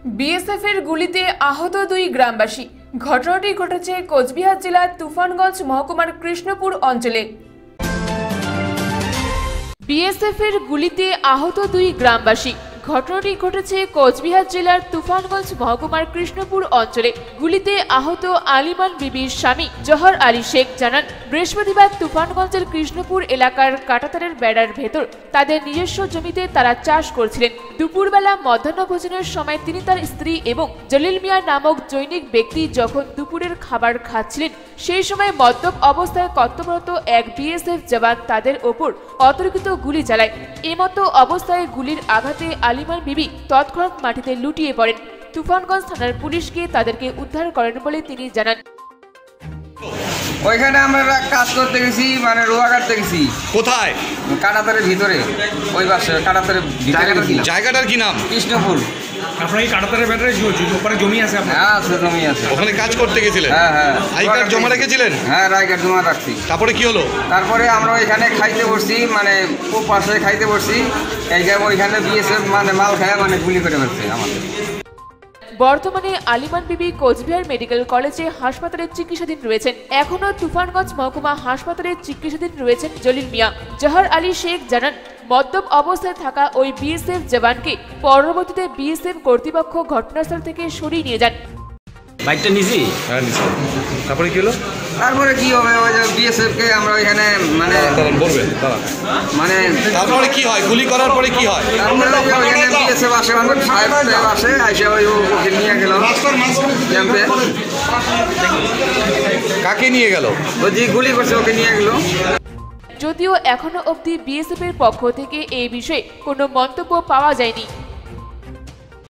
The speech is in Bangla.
বিএসএফের গুলিতে আহত দুই গ্রামবাসী। ঘটনাটি ঘটেছে কোচবিহার জেলার তুফানগঞ্জ মহকুমার কৃষ্ণপুর অঞ্চলে। বিএসএফের গুলিতে আহত দুই গ্রামবাসী। ঘটনাটি ঘটেছে কোচবিহার জেলার তুফানগঞ্জ মহকুমার কৃষ্ণপুর অঞ্চলে। গুলিতে আহত আলিমান বিবির স্বামী জহর আলী শেখ জানান, বৃহস্পতিবার তুফানগঞ্জের কৃষ্ণপুর এলাকার কাঁটাতারের বেড়ার ভেতর তাদের নিজস্ব জমিতে তারা চাষ করছিলেন। দুপুরবেলা মধ্যাহ্নভোজনের সময় তিনি, তার স্ত্রী এবং জলিল মিয়া নামক জৈনিক ব্যক্তি যখন দুপুরের খাবার খাচ্ছিলেন, সেই সময় মদ্যপ অবস্থায় কর্তব্যরত এক বিএসএফ জওয়ান তাদের ওপর অতর্কিত গুলি চালায়। এমতো অবস্থায় গুলির আঘাতে আলিমান বিবি তৎক্ষণাৎ মাটিতে লুটিয়ে পড়েন। তুফানগঞ্জ থানার পুলিশ গিয়ে তাদেরকে উদ্ধার করেন বলে তিনি জানান। ওইখানে আমরা কাজ করতে গেছি, মানে রোয়া কাটতে গেছি। কোথায়? কাঁটাতারের ভিতরে, ওই পাশে কাঁটাতারের ভিতরে। জায়গাটার কি নাম? কৃষ্ণপুর। আপনার এই কাঁটাতারের ভেতরে ওপরে জমি আছে? হ্যাঁ আছে, জমি আছে। ওখানে কাজ করতে গেছিলেন? হ্যাঁ হ্যাঁ। আই কার্ড জমা রেখেছিলেন? হ্যাঁ, আই কার্ড জমা রাখছি। তারপরে কি হলো? তারপরে আমরা ওইখানে খাইতে বসছি, মানে খুব পাশে খাইতে বসছি, ওইখানে বিএসএফ মানে মাল খায়, মানে গুলি করে ফেলছে আমাদের। বর্তমানে আলিমান বিবি কোচবিহার মেডিকেল কলেজে হাসপাতালে চিকিৎসাধীন রয়েছেন। এখনও তুফানগঞ্জ মহকুমা হাসপাতালে চিকিৎসাধীন রয়েছেন জলিল মিয়া। জহর আলী শেখ জানান, মদ্যপ অবস্থায় থাকা ওই বিএসএফ জওয়ানকে পরবর্তীতে বিএসএফ কর্তৃপক্ষ ঘটনাস্থল থেকে সরিয়ে নিয়ে যান। বাইকটা নিছি? হ্যাঁ নিছি। তারপরে কি হলো? তারপরে কি হবে, ওই যে বিএসএফ কে আমরা ওইখানে মানে বলবেন মানে তারপরে কি হয়? গুলি করার পরে কি হয়? তারপরে ওইখানে বিএসএফ আসে, মানে সাহেব আসে, আইসে ওই ওকে নিয়ে গেল ক্যাম্পে। কাকে নিয়ে গেল? ওই যে গুলি করছে ওকে নিয়ে গেল। যদিও এখনো অবধি বিএসএফ এর পক্ষ থেকে এই বিষয়ে কোনো মন্তব্য পাওয়া যায়নি।